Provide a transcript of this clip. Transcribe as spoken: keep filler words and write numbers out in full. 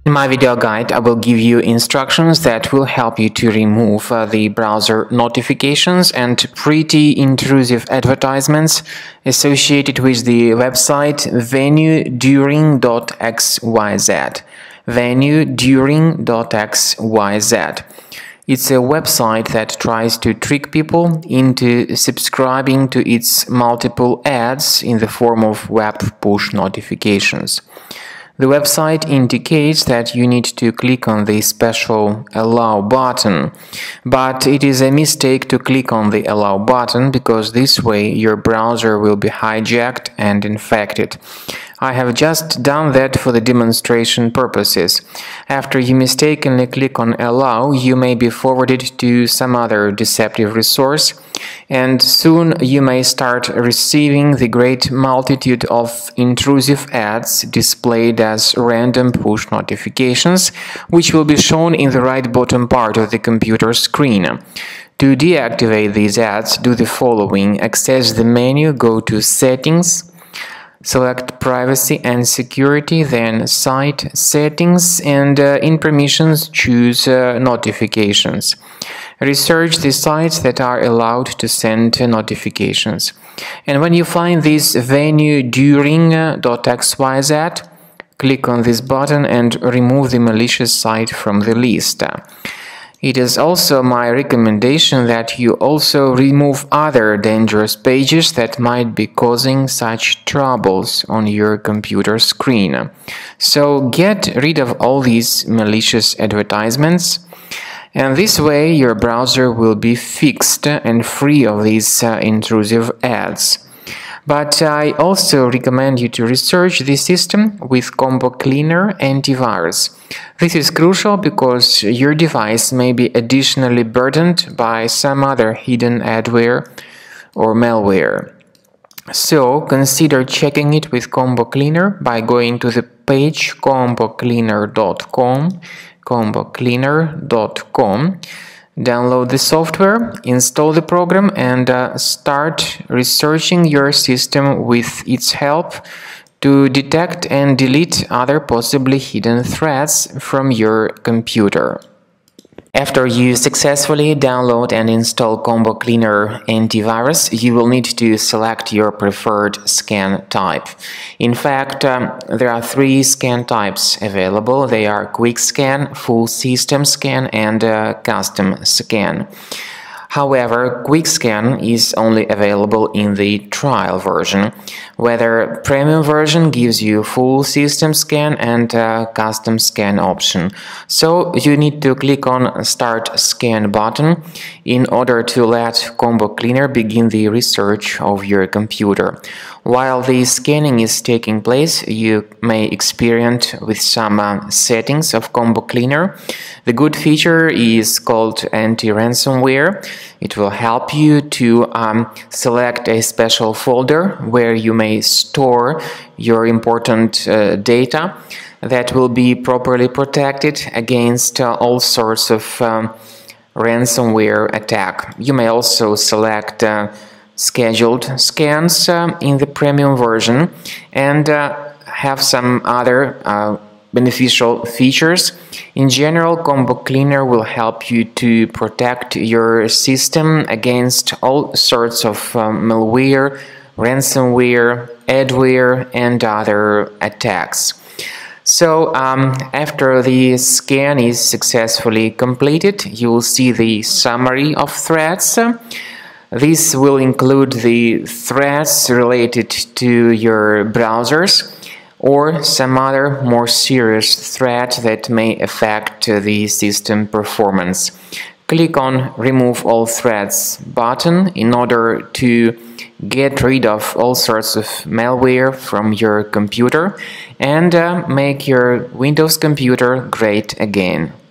In my video guide, I will give you instructions that will help you to remove uh, the browser notifications and pretty intrusive advertisements associated with the website Venuedurin dot x y z. Venuedurin dot x y z. It's a website that tries to trick people into subscribing to its multiple ads in the form of web push notifications. The website indicates that you need to click on the special Allow button, but it is a mistake to click on the Allow button because this way your browser will be hijacked and infected. I have just done that for the demonstration purposes. After you mistakenly click on Allow, you may be forwarded to some other deceptive resource, and soon you may start receiving the great multitude of intrusive ads displayed as random push notifications, which will be shown in the right bottom part of the computer screen. To deactivate these ads, do the following. Access the menu, go to Settings, select Privacy and Security, then Site Settings, and uh, in Permissions choose uh, Notifications. Research the sites that are allowed to send uh, notifications. And when you find this Venuedurin dot x y z, click on this button and remove the malicious site from the list. It is also my recommendation that you also remove other dangerous pages that might be causing such troubles on your computer screen. So get rid of all these malicious advertisements, and this way your browser will be fixed and free of these uh, intrusive ads. But I also recommend you to research the system with Combo Cleaner antivirus. This is crucial because your device may be additionally burdened by some other hidden adware or malware. So consider checking it with Combo Cleaner by going to the page combo cleaner dot com, combo cleaner dot com. Download the software, install the program, and uh, start researching your system with its help to detect and delete other possibly hidden threats from your computer. After you successfully download and install Combo Cleaner antivirus, you will need to select your preferred scan type. In fact, um, there are three scan types available. They are Quick Scan, Full System Scan, and uh, Custom Scan. However, Quick Scan is only available in the trial version, whether premium version gives you full system scan and a custom scan option. So you need to click on Start Scan button in order to let Combo Cleaner begin the research of your computer. While the scanning is taking place, you may experiment with some uh, settings of Combo Cleaner. The good feature is called anti-ransomware. It will help you to um, select a special folder where you may store your important uh, data that will be properly protected against uh, all sorts of um, ransomware attack. You may also select uh, scheduled scans uh, in the premium version and uh, have some other uh, beneficial features. In general, Combo Cleaner will help you to protect your system against all sorts of uh, malware, ransomware, adware, and other attacks. So um, after the scan is successfully completed, you will see the summary of threats. This will include the threats related to your browsers or some other more serious threat that may affect the system performance. Click on Remove All Threats button in order to get rid of all sorts of malware from your computer and uh, make your Windows computer great again.